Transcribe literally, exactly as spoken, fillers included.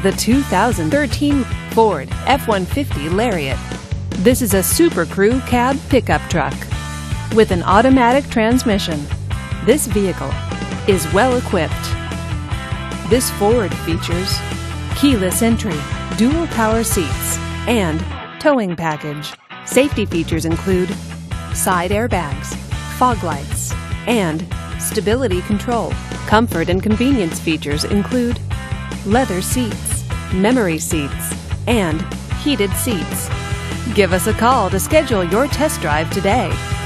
the two thousand thirteen Ford F one fifty Lariat. This is a Super Crew cab pickup truck with an automatic transmission. This vehicle is well equipped. This Ford features keyless entry, dual power seats, and towing package. Safety features include side airbags, fog lights, and stability control. Comfort and convenience features include leather seats, memory seats, and heated seats. Give us a call to schedule your test drive today.